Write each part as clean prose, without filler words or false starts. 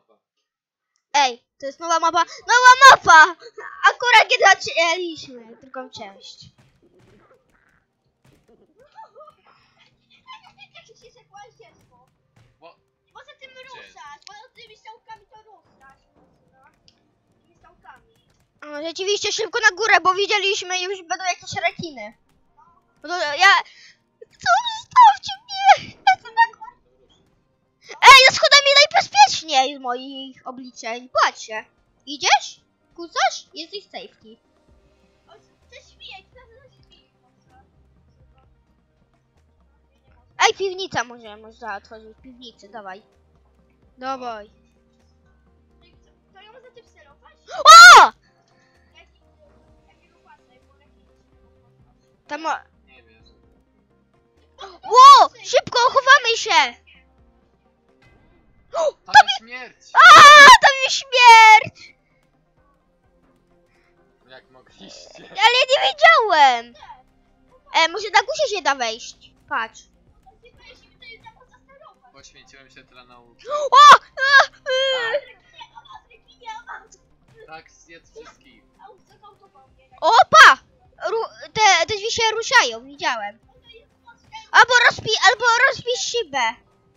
mapa. Ej, to jest nowa mapa. Nowa mapa! Akurat kiedy zaczęliśmy drugą część. Bo... Poza tym ruszać, bo tymi strzałkami to ruszać. Tymi strzałkami. O, rzeczywiście szybko na górę, bo widzieliśmy już będą jakieś rekiny. No to ja... Co? Zostawcie mnie! Ja chcę na górę. Ej, na schodami najbezpieczniej z moich obliczeń. Patrzcie. Idziesz? Kucasz? Jesteś safety. O, to śmieć, to śmieć. Ej, piwnica można otworzyć. Piwnicę, dawaj. Dawaj. To ją za tym sterować? O! Jakiego pasek, bo jakiś... Tam ma... Nie wiesz. Ło! Szybko, chowamy się! Tam jest śmierć! A, tam jest śmierć! Jak mogliście? Ale ja nie wiedziałem! Może na górze się da wejść. Patrz. Poświęciłem się dla nauki. O! Tak, zjedz wszystkich. Opa! Te drzwi się ruszają, widziałem. Albo rozbij szybę.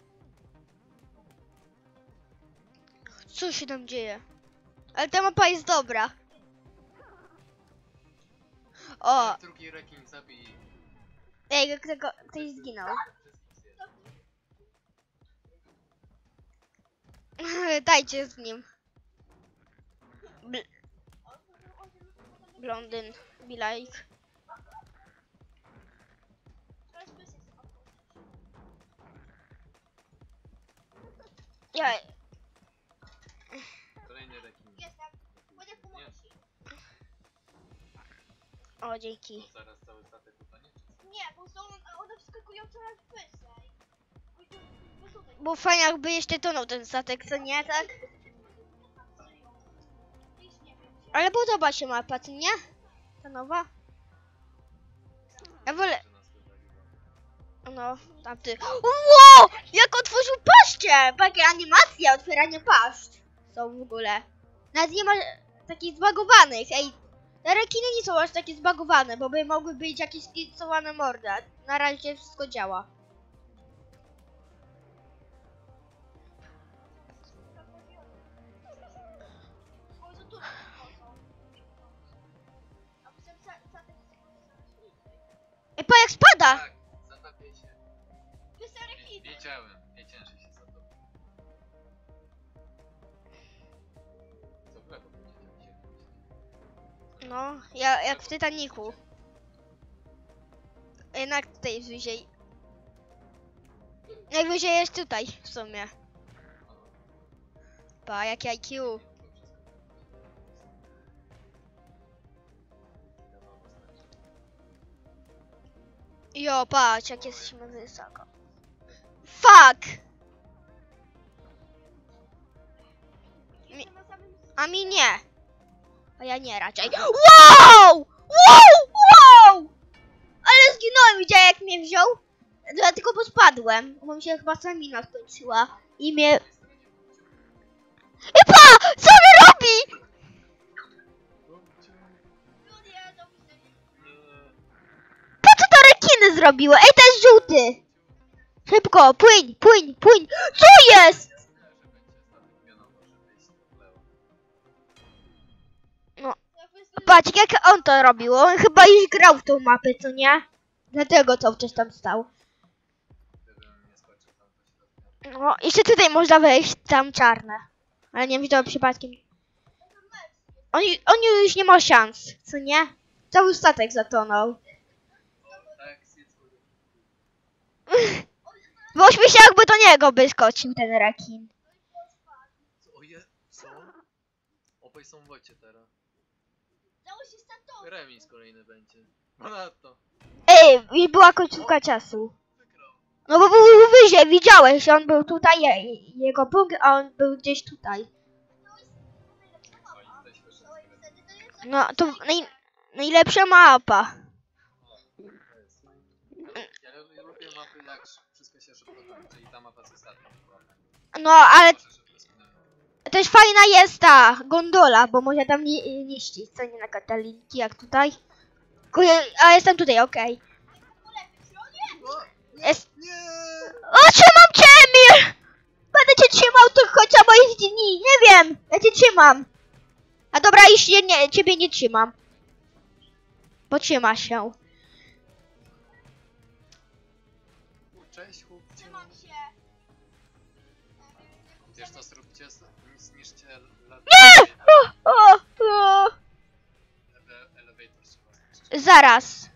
Co się tam dzieje? Ale ta mapa jest dobra. O! Drugi rekin zabij. Ej, ktoś zginął. Dajcie z nim. Blondyn, be like. Ja... Kolejny rekin. Nie, O, dzięki. to zaraz cały statek utonie. Nie, bo są one wskakują coraz wyżej. Bo fajnie jakby jeszcze tonął ten statek, co nie, tak? Ale podoba się mapa, co nie? Ta nowa? Ja wolę... No, tamty... Ło! Jak otworzył paszczę! Takie animacje otwierania paszcz są w ogóle. Nawet nie ma takich zbagowanych. Ej, te rekiny nie są aż takie zbagowane, bo by mogły być jakieś skiecowane mordy. Na razie wszystko działa. Ej, pa jak spada! Tak, zatapię się. Wiedziałem, wiedziałem, że się zatopię. Co w lewo będzie się. No, jak w Titanicu. Jednak tutaj jest wyżej. Najwyżej jest tutaj w sumie. Pa, jak IQ. Jo, patrz, jak jesteśmy wysoko. Fuck! A mi nie. A ja nie raczej. Wow! Wow! Wow! Ale zginąłem, widziałem jak mnie wziął? Dlatego bo spadłem. Bo mi się chyba stamina skończyła. I mnie... Epa! Co on robi? Po co to rekiny zrobiły? Ej, to jest żółty! Szybko, płyń, płyń, płyń! Co jest? No, patrz jak on to robił. On chyba już grał w tą mapę, co nie? Dlatego cały czas tam stał. No, jeszcze tutaj można wejść, tam czarne. Ale nie wiem, czy to przypadkiem... On już nie ma szans, co nie? Cały statek zatonął. Bośmy się jakby do niego by skoczył ten rekin. Co? Obaj są w wodzie teraz. Dało się startować. Remis kolejny będzie. Ponadto. Ej, już była końcówka czasu. Wygrał. No bo był wyżej, widziałeś, on był tutaj, jego punkt, a on był gdzieś tutaj. No, to najlepsza mapa. Ja lubię mapy, jak wszystko się szybko kończy i ta mapa z ostatnim. No, ale Też fajna jest ta gondola, bo można tam niszczyć, co nie na Katalinki, jak tutaj. A jestem tutaj, okej. Jest... Nie! O, trzymam cię, Emil! Będę cię trzymał tu chociaż moich dni, nie wiem, ja cię trzymam. A dobra, jeśli nie, ciebie nie trzymam. Potrzyma się. Cześć, chłopcze. Trzymam się. Wiesz co, zróbcie, zniszczcie... Nie! O. Elevator trzeba zniszczyć. Zaraz.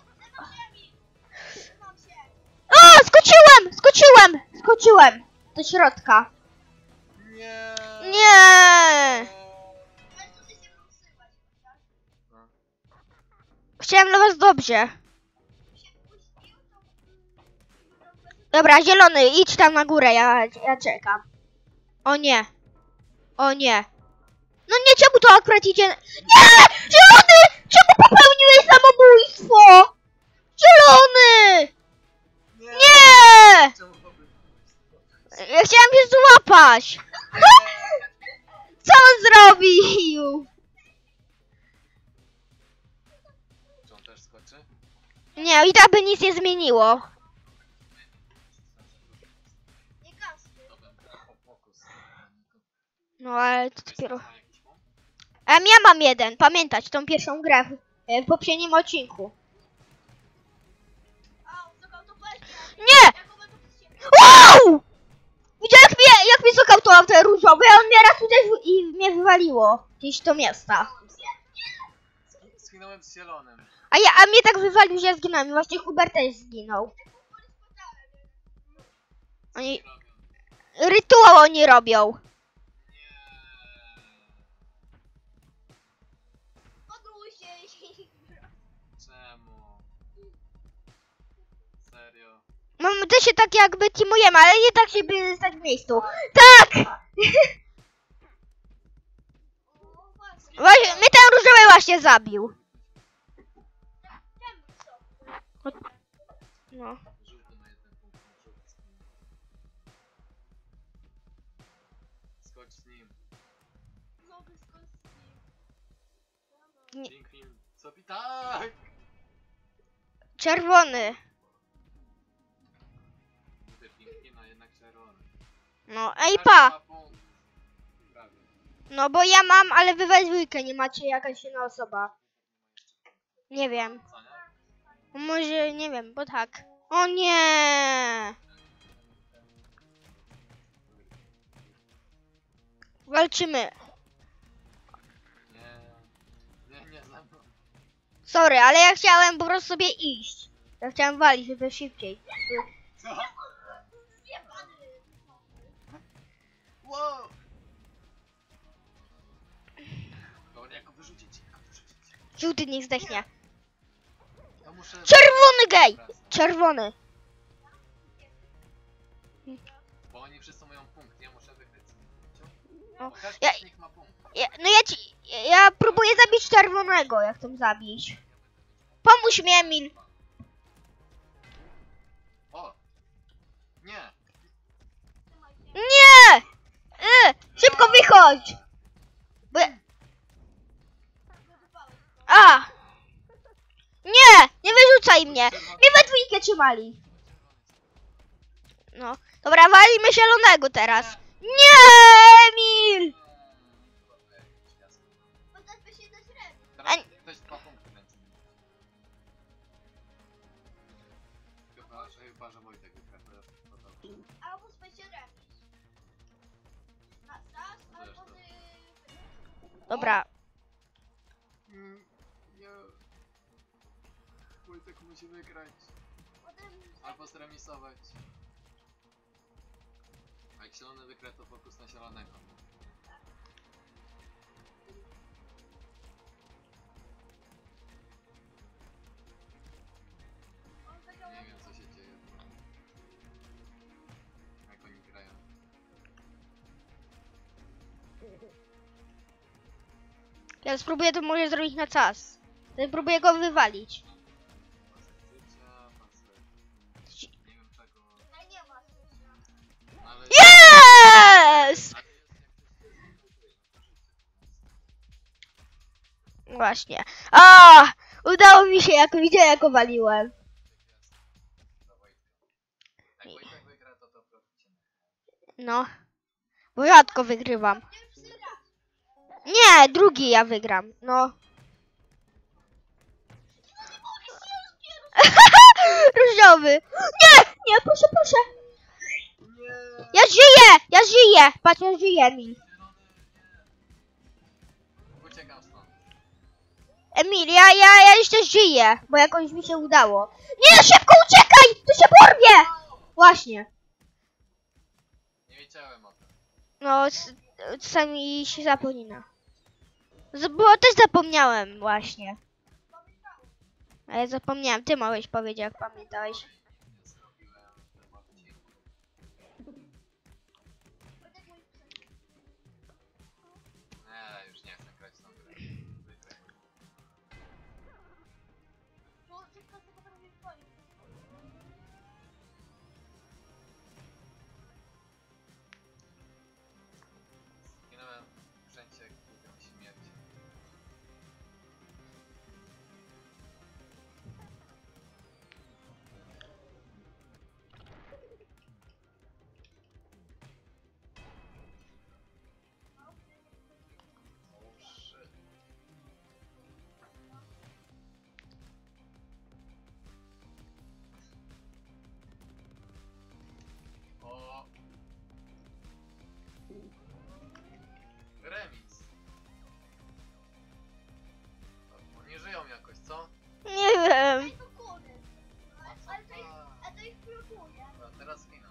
Trzymam się. O, skoczyłem do środka. Nie! Nie! Ale to ty się ruszyłaś. No. Chciałem dla was dobrze. Się puścił, to... Dobra, zielony, idź tam na górę, ja czekam. O nie. O nie. No nie, czemu to akurat idzie... Nie! Zielony! Czemu popełniłeś samobójstwo? Zielony! Nie! Czemu popełniłeś to? Ja chciałem się złapać. Co on zrobił? Czy on też skoczy? Nie, i tak by nic nie zmieniło. Nie każdy. Dobra, fokus. No ale to dopiero... Ma jakiś punkt? Ja mam jeden, pamiętać tą pierwszą grę w poprzednim odcinku. A, zabrał to pewnie. Nie! Ja go będę puścił. Wow! Widział jak mnie zokautował ten różowy, a on mnie raz uderzył i mnie wywaliło gdzieś do miasta. Skinąłem z zielonym. A mnie tak wywalił, że ja zginąłem. I właśnie Hubert też zginął. Oni... Rytuał oni robią. Podłuj się. Czemu? Serio? My się tak jakby teamujemy, ale nie tak, żeby stać w miejscu. Tak! Właśnie, mnie ten różowy właśnie zabił. No. Żółty ma jeden punkt. Żółty skinął. Skocz z nim. Nowy skąd Nie. Pingwin. Co pi... Tak! Czerwony. Mówię pingwin, a jednak czerwony. No, ej Każdy pa! ma punkt. Prawie. No bo ja mam, ale wy we dwójkę nie macie jakaś inna osoba. Nie wiem. Co nie? Może, nie wiem, bo tak. O nie! Walczymy. Nie za mną. Sorry, ale ja chciałem po prostu sobie iść. Ja chciałem walić, żeby szybciej. Co? Wow! Dobra, jak go wyrzucić? Żółty niech zdechnie. Ja muszę... Czerwony gej! Czerwony. Bo oni wszyscy mają punkt, ja muszę wygrać. No, Bo każdy ja- z nich ma punkt. Ja próbuję zabić czerwonego, jak chcę zabić. Pomóż mi, Emil. O! Nie! Nie! Szybko wychodź! Bo ja... A! Nie! Nie wyrzucaj mnie! Mnie we dwójkę trzymali. No. Dobra, walimy zielonego teraz. Nie, Emil! Potem się dać rękę. Teraz ktoś 2 punkty będzie. Chyba, że Wojtek wygra, to dobrze. Albo specie remis. Na czas, albo ty... Dobra. Nie. Wojtek musi wygrać. Potem... Albo zremisować. A jak zielony wygra, to fokus na zielonego. On wygrał... Nie wiem, co się dzieje. Jak oni grają. Ja spróbuję to może zrobić na czas. Ja spróbuję go wywalić. Pasek życia, pasek... Nie wiem czego... Nie ma. Ale... Yes! Właśnie. Udało mi się, jak widziałem, jak waliłem. Jak Wojtek wygra, to prowadzi. No. Bo rzadko wygrywam. Nie, drugi ja wygram. No. Różowy. Nie, nie, proszę, proszę. Nie! Ja żyję. Patrz, ja żyję, Emil. Uciekam stąd. Emil, ja jeszcze żyję, bo jakoś mi się udało. Nie, szybko uciekaj! To się porwie! Właśnie. Nie wiedziałem o tym. No, czasami się zapomina. Bo też zapomniałem właśnie. A ja zapomniałem, ty małeś powiedzieć, jak pamiętałeś. Nie zrobiłem w tym odcinku. Nie, już nie chcę grać w tą grę. Wygraj. Zginąłem w rzęcie krótkiej śmierci. Oh shit. O! Remis. Oni żyją jakoś, co? Nie wiem. A to ich blokuje. A teraz giną.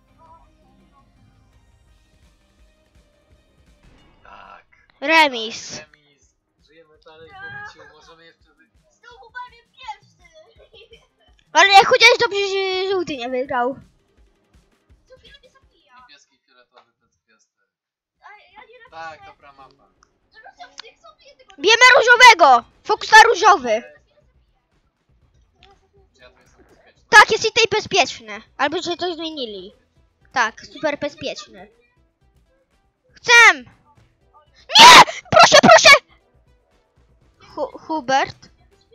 Tak. Remis. Remis. Żyjemy dalej, chłopciu. Możemy jeszcze wygrać. Znowu bawię pierwszy. Ale chociaż dobrze, że żółty nie wygrał. Co chwilę mnie zabija. Niebieski, fioletowy, bez gwiazdy. A ja nie Tak, dobra mapa. Rzucam w tych sobie jednego. Bijemy różowego. Fokus na różowy. Czy ja tu jestem bezpieczny? Tak, jest i tej bezpieczny. Albo że coś zmienili. Tak, super bezpieczny. Chcę! Nie! Proszę, proszę! Hubert?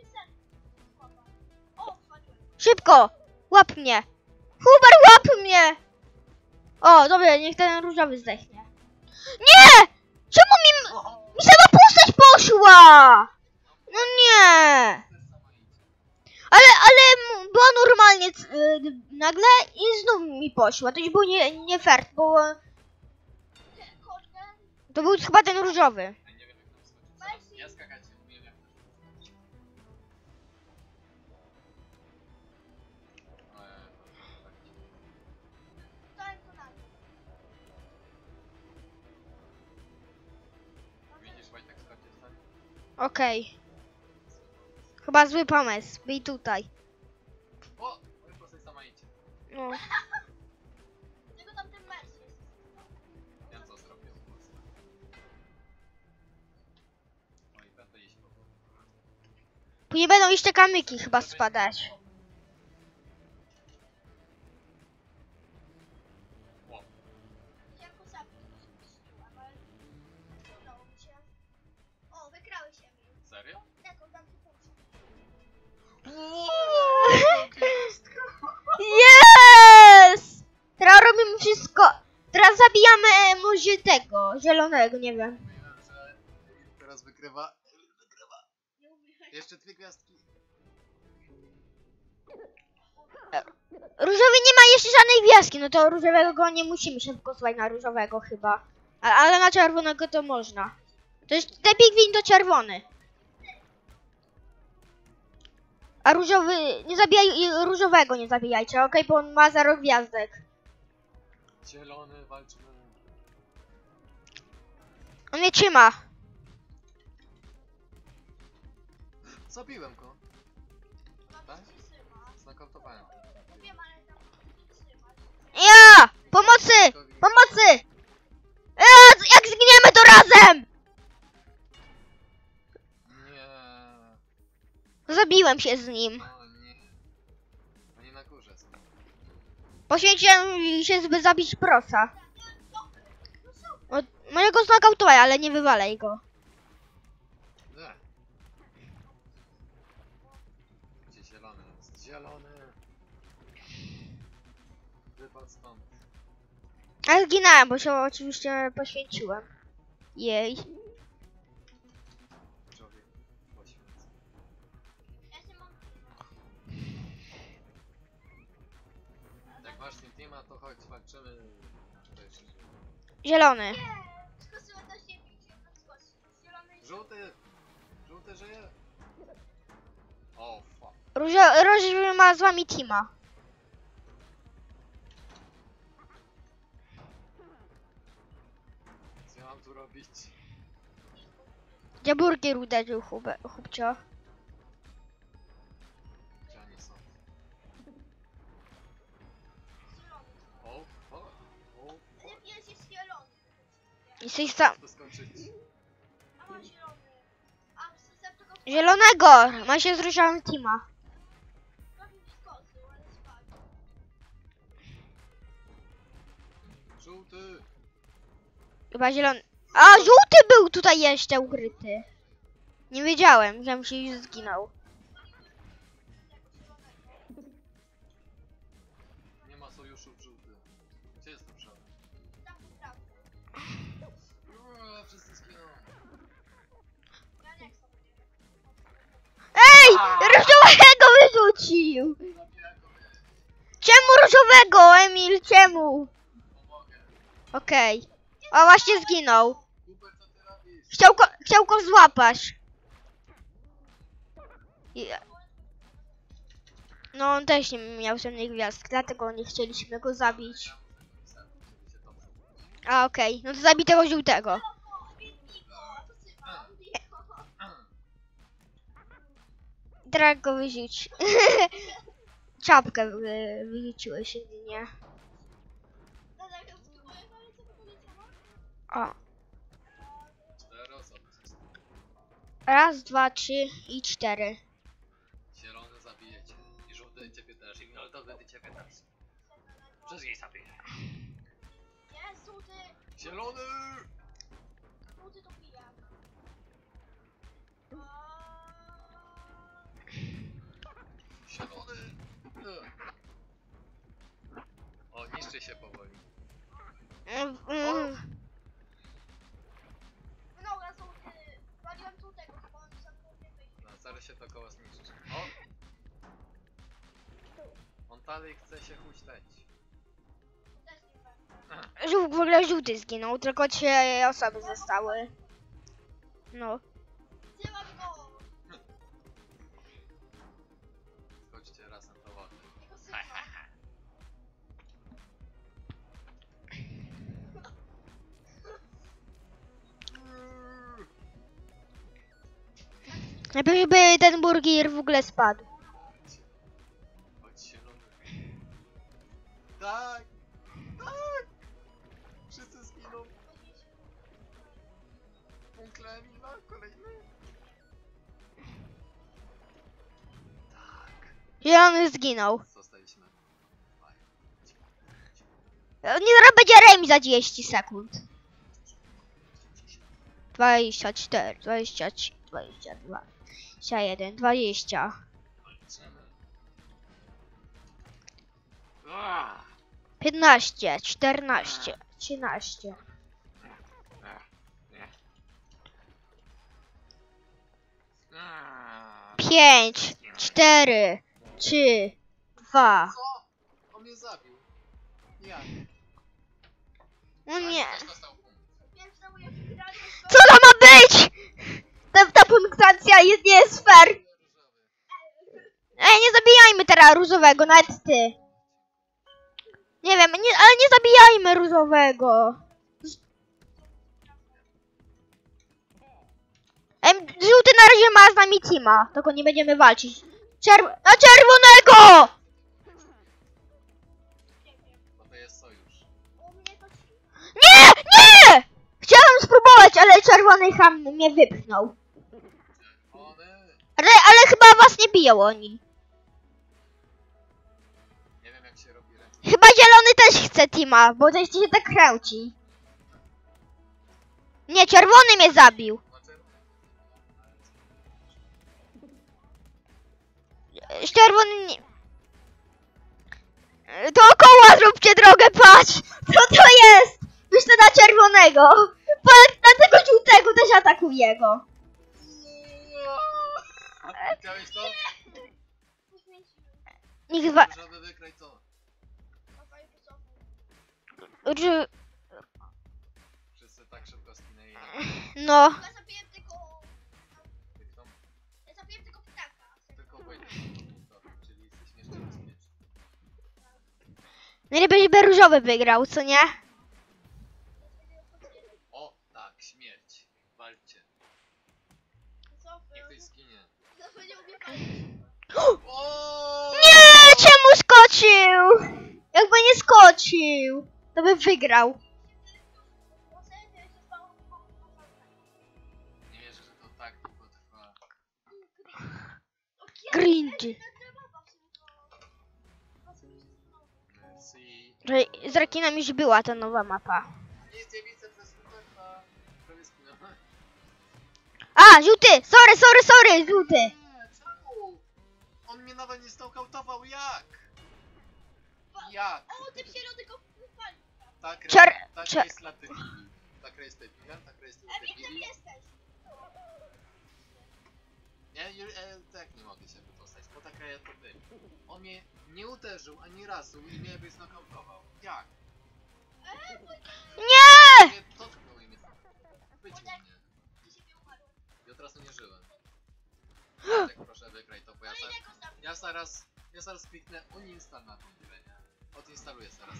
O, wpadłem. Szybko! Łap mnie! Hubert, łap mnie! O, dobra, niech ten różowy zdechnie. Nie! Czemu mi sama postać poszła? No nie! Ale była normalnie nagle i znów mi poszła. To już był nie fair, bo Kurde. to był chyba ten różowy. Ja nie wiem jak tam skoczyć. Zaraz. Ja skakać nie umiem jak to skoczyć. Dałem to na dół. Widzisz, Wojtek skoczyć tam? Okej. Chyba zły pomysł. Bij tutaj. O! Mój postać sama idzie. No. Tylko tam ten mecz jest. Ja co zrobię? No i będę iść po prostu. Później będą jeszcze kamyki chyba spadać. Ło. Chciałem go zabić. Zniszczyłem, ale nie udało mi się. O, wygrałeś się. Serio? Tak, oddam ci punkt. Yes! Teraz robimy wszystko. Teraz zabijamy może tego, zielonego, nie wiem. Mówiłem, że teraz wygrywa. Wygrywa. Nie umiem. Jeszcze 2 gwiazdki. Różowy nie ma jeszcze żadnej gwiazdki, no to różowego go nie musimy się fokusować na różowego chyba. Ale na czerwonego to można. To jest lepiej gwin to czerwony. A różowy, nie zabijaj, różowego nie zabijajcie, okej, bo on ma 0 gwiazdek. Zielony, walczmy. On mnie trzyma. Zabiłem go. Mam Tak? ci trzyma. Znakoutowałem. Wiem, ale tam ci trzymać. Ja! Pomocy! Pomocy! Jak zginiemy to razem! Nie. Zabiłem się z nim. O nie. Oni na górze są. Poświęciłem się, żeby zabić prosa. Mogę go znokautować, ale nie wywalej go. Nie. Zielony. Wypadł stąd. Ale zginąłem, bo się oczywiście poświęciłem. Jej. Człowiek poświęcony. Ja się mam... Jak masz Team Teama, to chodź, walczymy. To jeszcze żyje. Zielony. Nie! Skoczyłem na ziemię, chciałem tam skoczyć. Zielony i Żółty! Żółty żyje! O, fuck. Róż ma z wami teama. Co ja mam tu robić? Gdzie burgier uderzył chłopcio. Gdzie oni są? zielony. O, fuck. O, Ale fuck. jest zielony. Jesteś sam. To skończyć. A mam zielony. A chcę tylko... Zielonego! Ma się z różowym teama. Trochę mi skoczył, ale spadł. Żółty! Chyba zielony. A, żółty był tutaj jeszcze ukryty. Nie wiedziałem, że się już zginął. Nie ma sojuszów żółty. Gdzie jest tu przodem? Tam po prawo. Wszyscy zginą. Ja nie chcę. Ej! Różowego wyrzucił! Czemu różowego, Emil? Czemu? Pomogę. Okej. O, właśnie zginął. Hubert, co ty robisz? Chciał go złapać. No, on też nie miał żadnej gwiazdki, dlatego nie chcieliśmy go zabić. A, okej. No to zabij tego żółtego. Teraz go wyrzuć. Czapkę wyrzuciłeś jedynie. O. Cztery osoby. Raz, dwa, trzy i cztery. Zielony zabijecie. I żółty ciebie też. I fioletowy ty ciebie też. Wszystkich zabiję. Nie, żółty! Zielony! Żółty to pijak. Zielony! O, niszczy się powoli. No, ja żółty. Waliłem żółtego, bo on sam nie wyjdzie. No, zaraz się to koło zniszczy. O! On dalej chce się huśtać. Też nie będę. W ogóle żółty zginął, tylko 3 osoby zostały. No. Wzięłam go! Chodźcie razem do wody. Jego syna. Najpierw by ten burgier w ogóle spadł. Chodź zielony. Tak! Tak! Wszyscy zginą. Punkt Emila, kolejny. Tak. Zielony zginął. Zostaliśmy. Nie, zaraz będzie remis za 30 sekund. 24, 23, 22, 21, 20. Kończymy. 15, 14, 13. Ah. 5, 4, 3, 2. Co? On mnie zabił. Ja. No nie. Ktoś dostał punkt. Pierwsze moje wygranie z Co to ma być? Ta punktacja nie jest fair. Ej, nie zabijajmy teraz różowego, nawet ty. Nie wiem, ale nie zabijajmy różowego. Żółty na razie ma z nami teama, tylko nie będziemy walczyć. Na czerwonego! Bo to jest sojusz. U mnie to ci... Nie! Nie! Chciałem spróbować, ale czerwony ham mnie wypchnął. One. Ale chyba was nie biją oni. Nie wiem jak się robi ręce. Chyba zielony też chce teama, bo coś się tak kręci. Nie, czerwony mnie zabił. Znaczy... Czerwony nie... Dookoła zróbcie drogę, patrz! Co to jest? Myślę na czerwonego. Na tego żółtego też atakuje go. Widziałeś to? Niech wa... Różowy wykraj to. Wszyscy tak szybko skinęli. No. Ja zabiłem tego... Kto? Ja zabiłem tego ptaka. Tylko Wojtek. Czyli jesteś jeszcze bezpieczny. Najlepiej, żeby różowy wygrał, co nie? O, tak, śmierć. Walczcie. Niech ktoś zginie. Zofy nie umie palić. O! Nie! Czemu skoczył? Jakby nie skoczył, to by wygrał. Nie wierzę, że to tak długo trwa. Cringe. Merci. Z rekinem już była ta nowa mapa. Nic nie widzę przez Ruperta. Prawie skinąłem. A, żółty! Sorry, żółty! Nie, czemu? On mnie nawet nie stalkautował, jak? Jak? O, tym zielony go palił. Tak Czar- jest dla debili. Tak jest debilem, tak jest dla Ewik, debili. jesteś. Nie, tak nie mogę się wydostać, bo taka ja to debil. On mnie nie uderzył ani razu i mnie by znokautował. Jak? Nie! Nie dotknął i mnie chwycił mnie. Ja teraz nie żyłem. Tak, proszę wygraj to, bo ja zaraz kliknę uninstall na tą grę, nie? Odinstaluję zaraz.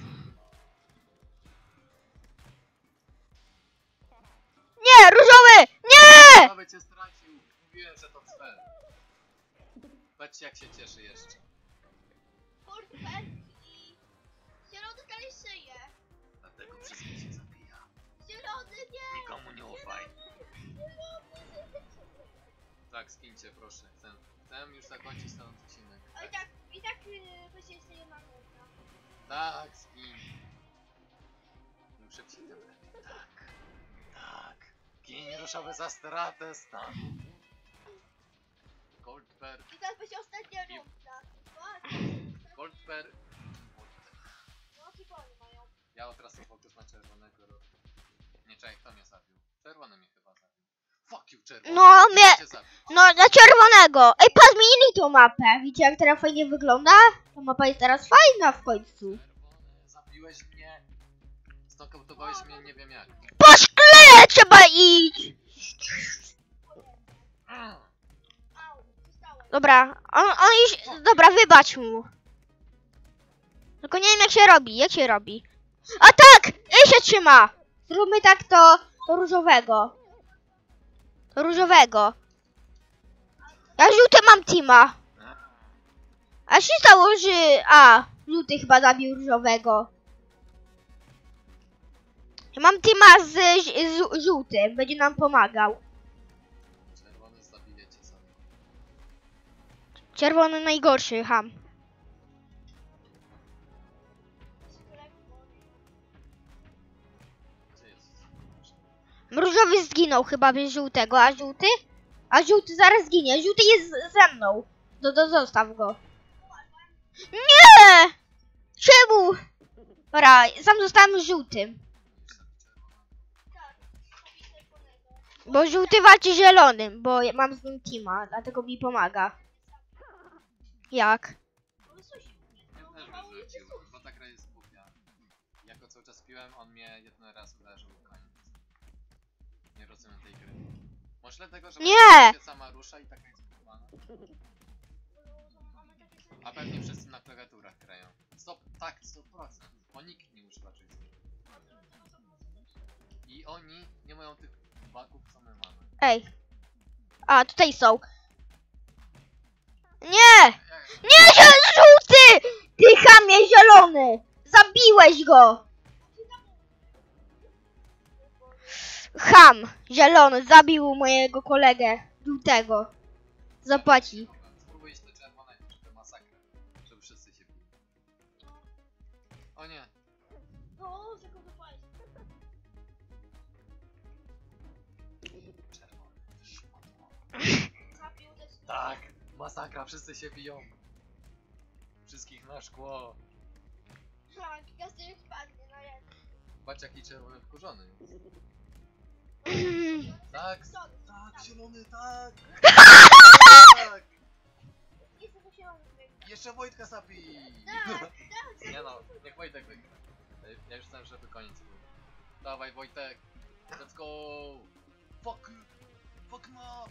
Nie, różowy! Nie! Nowy cię stracił. Mówiłem, że to cel. Patrzcie jak się cieszy jeszcze. Portfel i... Zielony dalej żyje. Dlatego wszystkich się zabija. Zielony nie! Nikomu nie ufaj. Zielony! Tak, skincie proszę. Chcę już zakończyć ten odcinek. Ale Tak, i tak będzie jeszcze jedna minuta. tak skin. Im szybciej tym lepiej. Tak. Tak. Gin różowy za stratę stan. Goldberg. I teraz będzie ostatnia runda. Goldberg. No, kibony mają. Ja teraz fokus na czerwonego robię. Nie, czekaj, kto mnie zabił? Czerwony mnie chyba zabił. Fuck you, czerwony. No, Kto mnie- cię zabił? No, na czerwonego. Ej, patrz, zmienili tą mapę. Widzicie, jak teraz fajnie wygląda? Ta mapa jest teraz fajna w końcu. Czerwony, zabiłeś mnie. Znokautowałeś mnie, nie wiem jak. Po szkle trzeba iść! Au, zostałem. Dobra, on już... Dobra, wybacz mu. Tylko nie wiem, jak się robi. A tak! się trzyma! Zróbmy tak to różowego. To różowego. Ja żółty mam teama. A się stało, że... A, żółty chyba zabił różowego. Ja mam teama z żółtym, będzie nam pomagał. Czerwony zabijecie sobie. Czerwony najgorszy, ham. Gdzie jest? Różowy zginął chyba bez żółtego, a żółty? A żółty zaraz ginie. Żółty jest ze mną. Zostaw go. Nie! Czemu? Dobra, sam zostałem żółtym. Bo żółty walczy zielonym, bo ja mam z nim teama, dlatego mi pomaga. Jak? Mnie też wyrzucił, bo ta gra jest głupia. Jak go cały czas piłem, on mnie jeden raz uderzył, koniec. Nie rozumiem tej gry. Może dlatego, że Nie! się sama rusza i taka jest zbudowana. A pewnie wszyscy na klawiaturach grają. Tak, 100%. Bo nikt nie używa joysticka. I oni nie mają tych bugów, co my mamy. Ej. A, tutaj są. Nie! Nie, żółty! Ty chamie zielony! Zabiłeś go! Ham, zielony, zabił mojego kolegę żółtego. Zapłaci. Spróbuj iść do czerwonego, żeby masakra. Żeby wszyscy się bili. O nie. O, zakodowałeś. Czerwony. Szmatło. Zabił też. Tak, masakra, wszyscy się biją. Wszystkich na szkło. Tak, każdy jak padnie, no jak. Patrz jaki czerwony wkurzony. Tak, tak, zielony, tak! Tak! Jestem to zielony. Jeszcze Wojtka sapi! Tak, Nie no, niech Wojtek wygra. Ja już chcę, żeby koniec był. Dawaj Wojtek! Let's go! Fuck! Fuck no!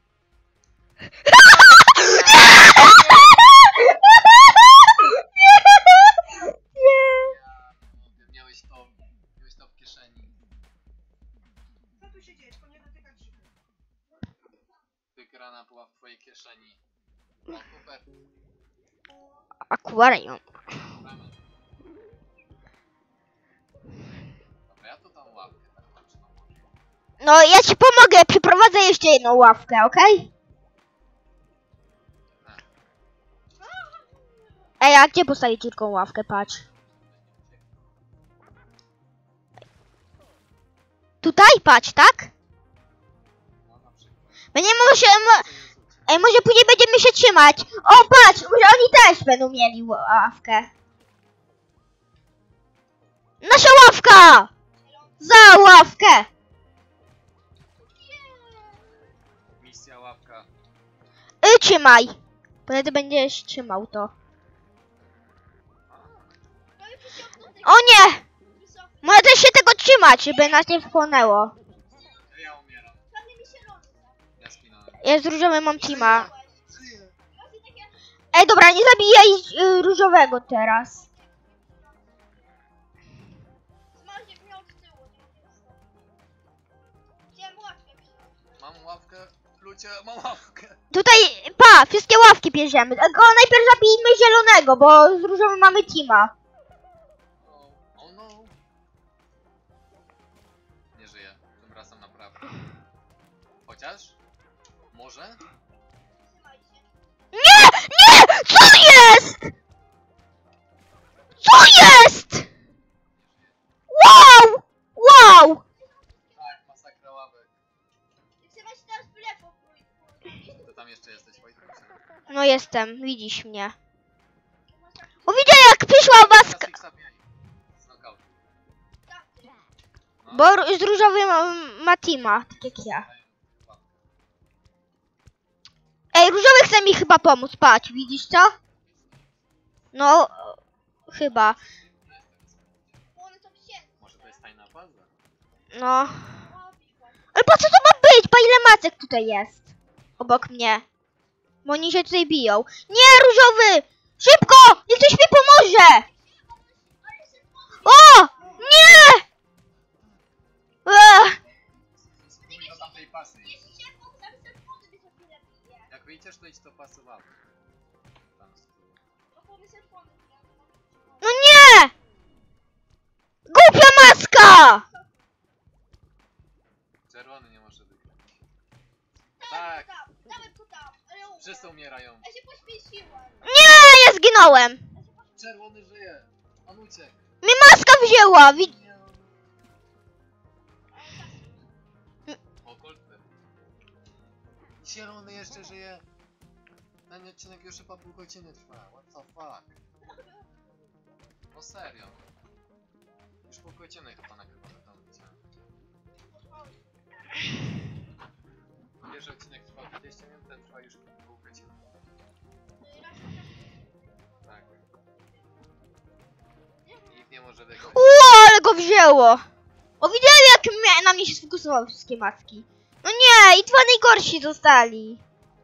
Miałeś to w kieszeni. Co tu się dzieje? Tylko nie dotykać zimy. Wygrana była w twojej kieszeni. O, super. Akwarium. Bramen. Dobra, ja tu tam łapkę tak patrzę na morze. No, ja ci pomogę, przyprowadzę jeszcze jedną ławkę, okej? Ej, a gdzie postawić tylko ławkę, patrz. Tutaj, patrz, tak? No na przykład. Będzie może, Co jest ej, może później będziemy się trzymać. O, patrz, może oni też będą mieli ławkę. Nasza ławka! Za ławkę! Misja łapka. Trzymaj. Wtedy będziesz trzymał to. no i przyciągnął O nie! wysoko. Może też się tego trzymać, żeby nas nie wchłonęło. Ja umieram. Prawie mi się robi. Ja skinąłem. Ja z różowym mam teama. Żyję. Właśnie takie... Ej, dobra, nie zabijaj różowego teraz. Zmarznie miał z tyłu. Chciałem łatwiej przyjąć. Mam łapkę. Ludzie, mam łapkę. Tutaj, pa, wszystkie ławki bierzemy. Tylko najpierw zabijmy zielonego, bo z różowym mamy teama. Oh no. Nie żyję. Tym razem naprawdę. Chociaż? Może? Trzymajcie. Nie! Nie! Co jest? Co jest? Wow! Wow! Tak, masakra ławek. Trzymaj się teraz w lewo. To tam jeszcze jesteś, Wojtek? No jestem, widzisz mnie. O, widzę jak przyszła was... Z knockoutu. No. Bo z różowym ma teama, tak jak ja. Ej, różowy chce mi chyba pomóc, patrz, widzisz co? No, chyba. One to wzięły. Może to jest tajna baza? No. O, piwo. Ale po co to ma być? Pa ile macek tutaj jest? Obok mnie. Bo oni się tutaj biją. Nie, różowy! Szybko! Niech ktoś mi pomoże! O! Nie! Ech. Spójrz do tamtej pasy. Jest ciepło, zaraz ten wody by sobie lepiej. Jak wyjdziesz, to idź do pasy ławek. Tam z tyłu. No powiedz jak wody. No nie! Głupia maska! Czerwony nie może wygrać. Tak. Dawaj go tam, ale umrę. Wszyscy umierają. Ja się pośpieszyłem. Nie, ja zginąłem. Czerwony żyje. On uciekł. Mi maska wzięła. Nie. O, Goldberg. Zielony jeszcze żyje. Ten odcinek już chyba pół godziny trwa. What the fuck? No serio. Już pół godziny chyba nagrywamy ten odcinek. Pierwszy odcinek trwał 20 minut, ten trwa już pół godziny. Tak. Nikt nie może wygrać. Ale go wzięło. O, widziałem jak na mnie się sfokusowały wszystkie maski. No nie, i dwa najgorsi zostali.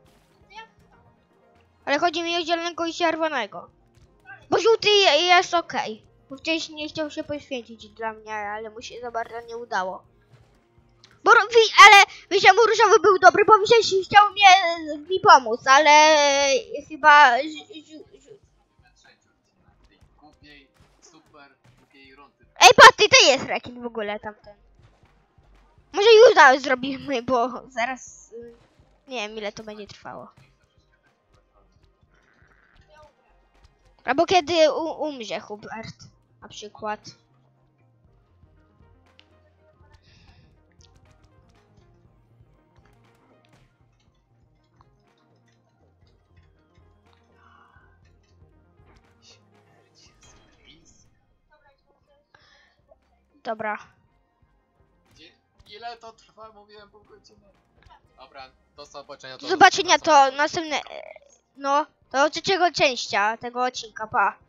Ale chodzi mi o zielonego i czerwonego. Bo żółty jest okej. Bo wcześniej nie chciał się poświęcić dla mnie, ale mu się za bardzo nie udało. Bo, ale myślałem, że różowy był dobry, bo chciał mi pomóc, ale chyba... Trzeci odcinek tej głupiej, super głupiej rundy. Ej, patrz, to jest rekin w ogóle tamten. Może już nawet zrobimy, bo zaraz... Nie wiem, ile to będzie trwało. Albo kiedy umrze Hubert, na przykład. Śmierć jest bliska. Dobra. Ile to trwa? Mówiłem pół godziny. Dobra, do zobaczenia. Do zobaczenia to następne... No, do trzeciego częścia tego odcinka, pa.